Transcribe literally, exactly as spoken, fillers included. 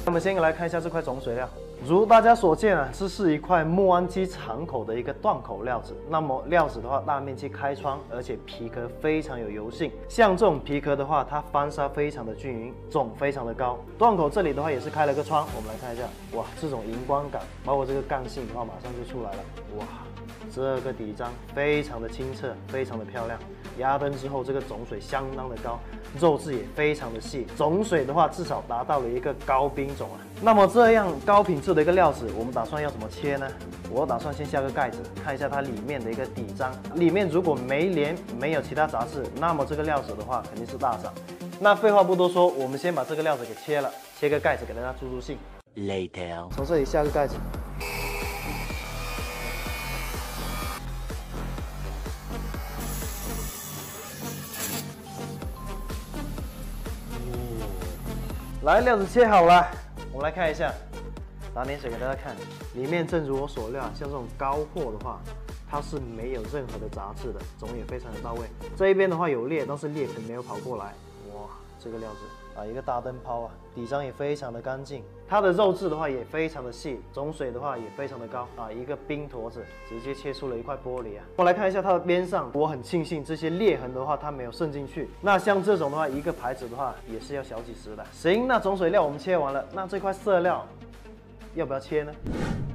我们先来看一下这块种水料，如大家所见啊，这是一块莫安基长口的一个断口料子。那么料子的话，大面积开窗，而且皮壳非常有油性。像这种皮壳的话，它翻砂非常的均匀，种非常的高。断口这里的话也是开了个窗，我们来看一下，哇，这种荧光感，包括这个干性的话，马上就出来了，哇。 这个底章非常的清澈，非常的漂亮。压灯之后，这个种水相当的高，肉质也非常的细。种水的话，至少达到了一个高冰种啊。那么这样高品质的一个料子，我们打算要怎么切呢？我打算先下个盖子，看一下它里面的一个底章。里面如果没连，没有其他杂质，那么这个料子的话肯定是大赏。那废话不多说，我们先把这个料子给切了，切个盖子给大家助助兴。Later， 从这里下个盖子。 来，料子切好了，我们来看一下，打点水给大家看。里面正如我所料，像这种高货的话，它是没有任何的杂质的，种也非常的到位。这一边的话有裂，但是裂痕没有跑过来。哇，这个料子啊，一个大灯泡啊，底章也非常的干净。它的肉质的话也非常的细，种水的话也非常的高啊，一个冰坨子直接切出了一块玻璃啊。我来看一下它的边上，我很庆幸这些裂痕的话它没有渗进去。那像这种的话，一个牌子的话也是要小几十的。行，那种水料我们切完了，那这块色料要不要切呢？